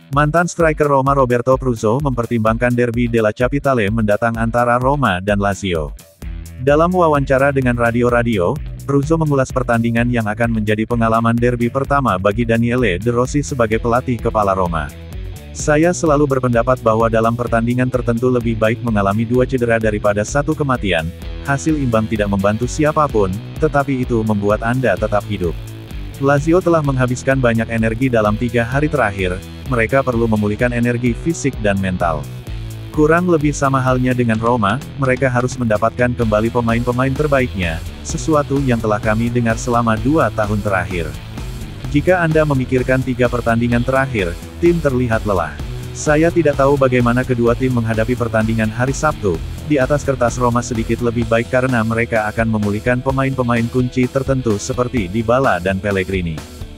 Mantan striker Roma Roberto Pruzzo mempertimbangkan derby della Capitale mendatang antara Roma dan Lazio. Dalam wawancara dengan radio-radio, Pruzzo mengulas pertandingan yang akan menjadi pengalaman derby pertama bagi Daniele De Rossi sebagai pelatih kepala Roma. Saya selalu berpendapat bahwa dalam pertandingan tertentu lebih baik mengalami 2 cedera daripada 1 kematian. Hasil imbang tidak membantu siapapun, tetapi itu membuat Anda tetap hidup. Lazio telah menghabiskan banyak energi dalam 3 hari terakhir, mereka perlu memulihkan energi fisik dan mental. Kurang lebih sama halnya dengan Roma, mereka harus mendapatkan kembali pemain-pemain terbaiknya, sesuatu yang telah kami dengar selama 2 tahun terakhir. Jika Anda memikirkan 3 pertandingan terakhir, tim terlihat lelah. Saya tidak tahu bagaimana kedua tim menghadapi pertandingan hari Sabtu. Di atas kertas Roma sedikit lebih baik karena mereka akan memulihkan pemain-pemain kunci tertentu seperti Dybala dan Pellegrini.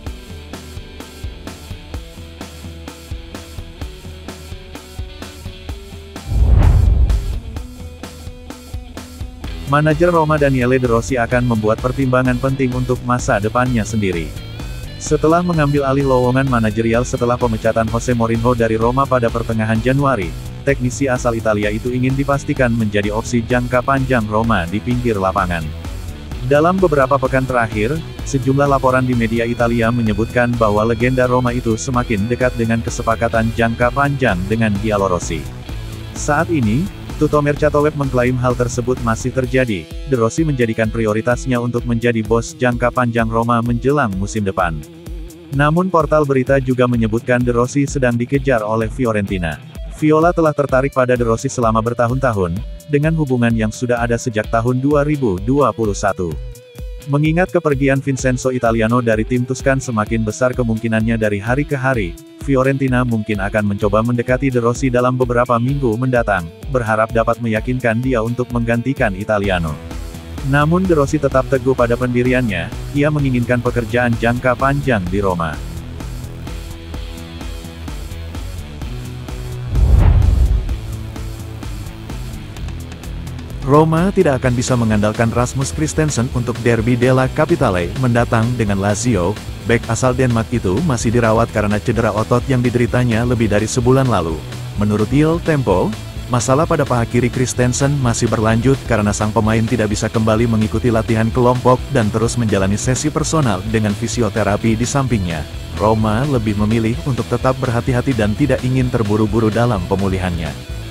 Manajer Roma Daniele De Rossi akan membuat pertimbangan penting untuk masa depannya sendiri. Setelah mengambil alih lowongan manajerial setelah pemecatan Jose Mourinho dari Roma pada pertengahan Januari, teknisi asal Italia itu ingin dipastikan menjadi opsi jangka panjang Roma di pinggir lapangan. Dalam beberapa pekan terakhir, sejumlah laporan di media Italia menyebutkan bahwa legenda Roma itu semakin dekat dengan kesepakatan jangka panjang dengan Giallorossi. Saat ini, Tutto Mercato Web mengklaim hal tersebut masih terjadi. De Rossi menjadikan prioritasnya untuk menjadi bos jangka panjang Roma menjelang musim depan. Namun portal berita juga menyebutkan De Rossi sedang dikejar oleh Fiorentina. Viola telah tertarik pada De Rossi selama bertahun-tahun, dengan hubungan yang sudah ada sejak tahun 2021. Mengingat kepergian Vincenzo Italiano dari tim Tuscan semakin besar kemungkinannya dari hari ke hari, Fiorentina mungkin akan mencoba mendekati De Rossi dalam beberapa minggu mendatang, berharap dapat meyakinkan dia untuk menggantikan Italiano. Namun De Rossi tetap teguh pada pendiriannya, ia menginginkan pekerjaan jangka panjang di Roma. Roma tidak akan bisa mengandalkan Rasmus Christensen untuk derby della Capitale mendatang dengan Lazio. Bek asal Denmark itu masih dirawat karena cedera otot yang dideritanya lebih dari sebulan lalu. Menurut Il Tempo, masalah pada paha kiri Christensen masih berlanjut karena sang pemain tidak bisa kembali mengikuti latihan kelompok dan terus menjalani sesi personal dengan fisioterapi di sampingnya. Roma lebih memilih untuk tetap berhati-hati dan tidak ingin terburu-buru dalam pemulihannya.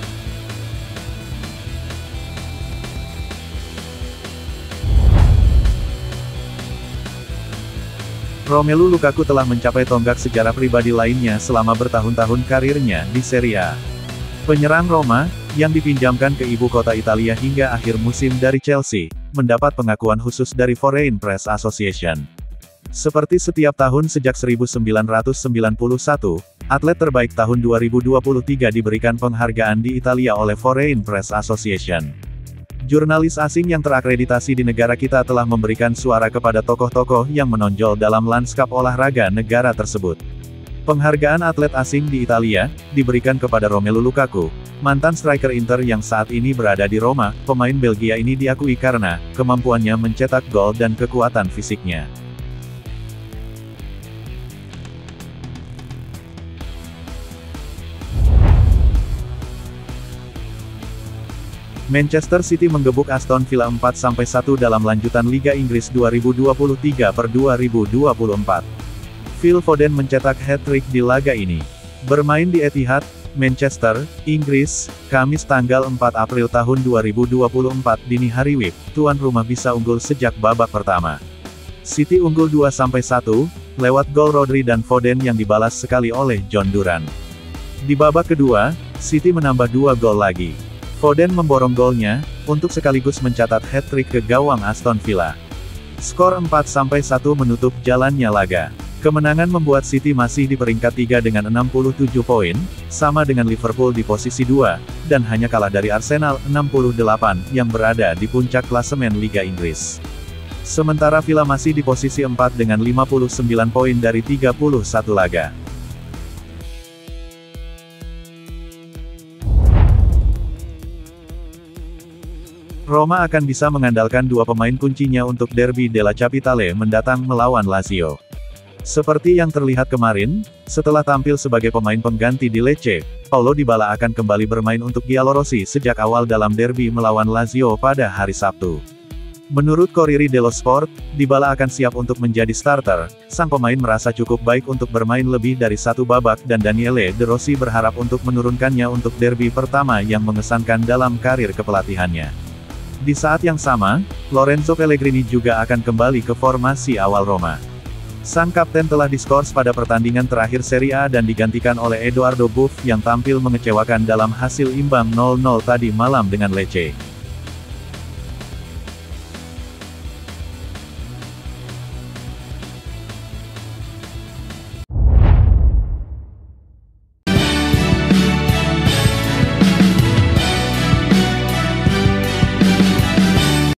Romelu Lukaku telah mencapai tonggak sejarah pribadi lainnya selama bertahun-tahun karirnya di Serie A. Penyerang Roma, yang dipinjamkan ke ibu kota Italia hingga akhir musim dari Chelsea, mendapat pengakuan khusus dari Foreign Press Association. Seperti setiap tahun sejak 1991, atlet terbaik tahun 2023 diberikan penghargaan di Italia oleh Foreign Press Association. Jurnalis asing yang terakreditasi di negara kita telah memberikan suara kepada tokoh-tokoh yang menonjol dalam lanskap olahraga negara tersebut. Penghargaan atlet asing di Italia, diberikan kepada Romelu Lukaku, mantan striker Inter yang saat ini berada di Roma. Pemain Belgia ini diakui karena kemampuannya mencetak gol dan kekuatan fisiknya. Manchester City menggebuk Aston Villa 4-1 dalam lanjutan Liga Inggris 2023/2024. Phil Foden mencetak hat-trick di laga ini. Bermain di Etihad, Manchester, Inggris, Kamis tanggal 4 April tahun 2024 dini hari WIB, tuan rumah bisa unggul sejak babak pertama. City unggul 2-1, lewat gol Rodri dan Foden yang dibalas sekali oleh John Duran. Di babak kedua, City menambah 2 gol lagi. Foden memborong golnya, untuk sekaligus mencatat hat-trick ke gawang Aston Villa. Skor 4-1 menutup jalannya laga. Kemenangan membuat City masih di peringkat 3 dengan 67 poin, sama dengan Liverpool di posisi 2, dan hanya kalah dari Arsenal, 68, yang berada di puncak klasemen Liga Inggris. Sementara Villa masih di posisi 4 dengan 59 poin dari 31 laga. Roma akan bisa mengandalkan 2 pemain kuncinya untuk derby della Capitale mendatang melawan Lazio. Seperti yang terlihat kemarin, setelah tampil sebagai pemain pengganti di Lecce, Paulo Dybala akan kembali bermain untuk Giallorossi sejak awal dalam derby melawan Lazio pada hari Sabtu. Menurut Corriere dello Sport, Dybala akan siap untuk menjadi starter. Sang pemain merasa cukup baik untuk bermain lebih dari satu babak dan Daniele De Rossi berharap untuk menurunkannya untuk derby pertama yang mengesankan dalam karir kepelatihannya. Di saat yang sama, Lorenzo Pellegrini juga akan kembali ke formasi awal Roma. Sang kapten telah diskors pada pertandingan terakhir Serie A dan digantikan oleh Edoardo Buff yang tampil mengecewakan dalam hasil imbang 0-0 tadi malam dengan Lecce.